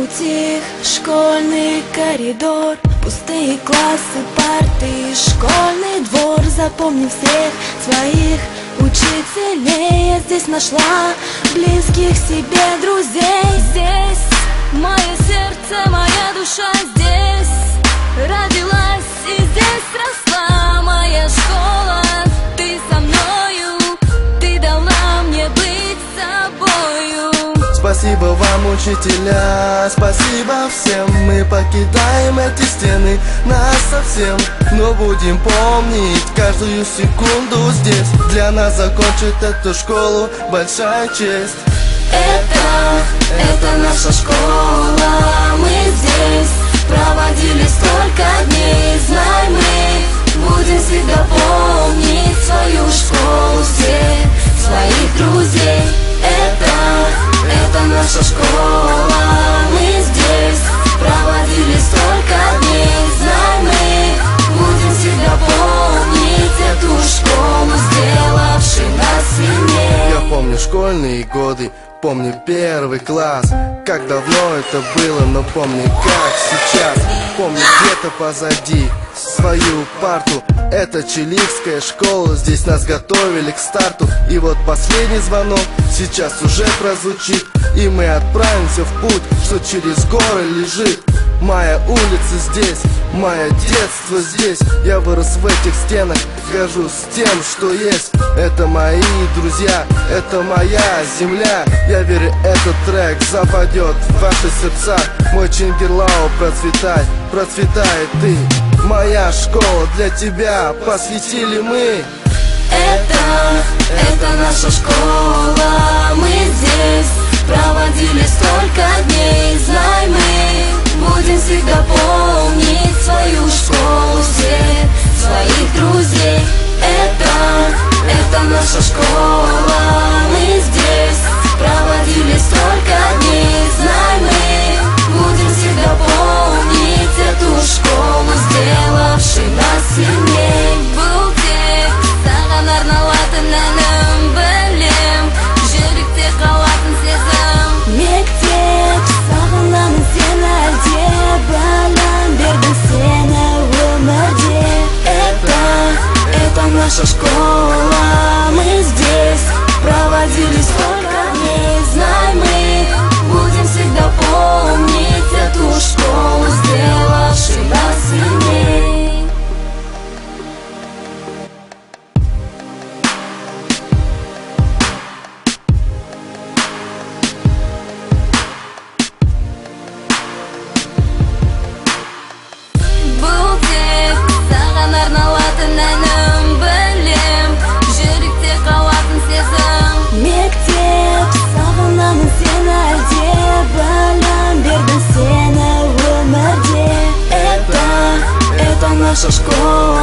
Утих школьный коридор, пустые классы, парты, школьный двор. Запомни всех своих учителей. Я здесь нашла близких себе друзей. Здесь мое сердце, моя душа здесь родилась и здесь росла. Моя школа, ты со мною, ты дала мне быть собою. Спасибо вам, учителя, спасибо всем. Мы покидаем эти стены насовсем, но будем помнить каждую секунду здесь. Для нас закончить эту школу большая честь. Это наша школа, мы здесь проводили столько дней. Знай, мы будем всегда помнить свою школу, всех своих друзей. Это наша школа, мы здесь проводили столько дней. Знай, мы будем всегда помнить эту школу, сделавшей нас сильнее. Я помню школьные годы, помню первый класс. Как давно это было, но помню как сейчас. Помню где-то позади свою парту. Это Чиликская школа, здесь нас готовили к старту. И вот последний звонок сейчас уже прозвучит, и мы отправимся в путь, что через горы лежит. Моя улица здесь, мое детство здесь. Я вырос в этих стенах, горжусь тем, что есть. Это мои друзья, это моя земля. Я верю, этот трек западет в ваши сердца. Мой Чингирлау, процветай, процветай ты. Моя школа для тебя, посвятили мы. Это наша школа, мы здесь проводили столько дней. Знай, мы будем всегда помнить свою школу, всех своих друзей. Это наша школа, мы здесь проводили столько дней. Знай, мы будем всегда помнить эту школу, сделавшей нас сильней. Бултек, саған арналатын әнім білем, жүректе қалатын сезім. Мектеп, сағынамын сені әлде, білім бердің сені өмірде. Это наша школа, мы здесь проводили столько дней. Знай, мы будем всегда помнить эту школу, сделавшей нас сильней. Бултек, саған арналатын әнім білем, жүректе қалатын сезім. Мектеп, сағынамын сені әлде, білім бердің сені өмірде. Это наша школа.